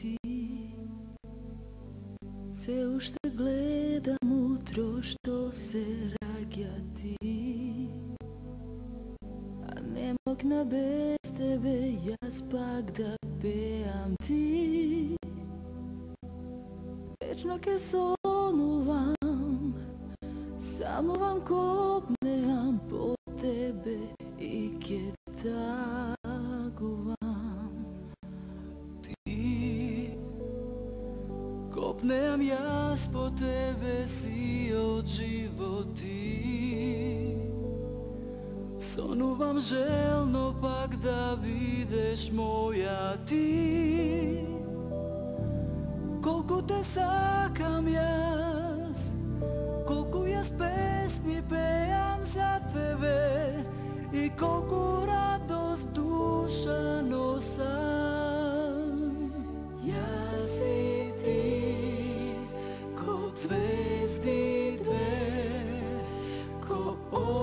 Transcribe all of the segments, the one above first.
ti. Се уште гледам утро што се раѓа ти, а не могна без тебе јас пак да пеам ти. Вечно ке сонувам, санувам копнеам по тебе и ке тагувам. Копнеам јас по тебе си од животи. Сонувам желно пак да бидеш моја ти. Колку те сакам јас, колку јас песни пеам за тебе и колку радост душа носам. Јас и ти, ко звезди две, ко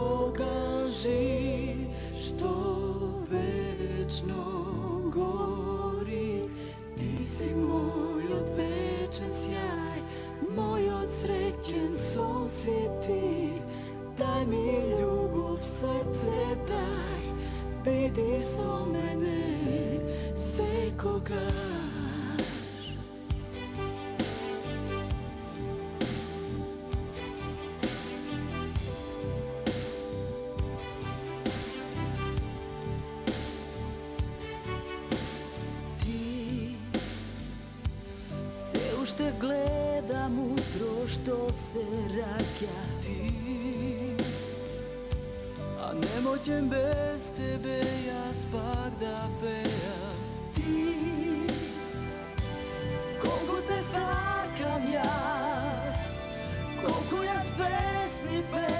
оган што вечно гори. Ти си мојот вечен сјај, мојот среќен сон си ти. Дај ми љубов, срце дај, биди со мене секогаш. Уште гледам утро што се раѓа ти, а не можам без тебе јас пак да пеам ти. Колку те сакам јас, колку јас песни пеам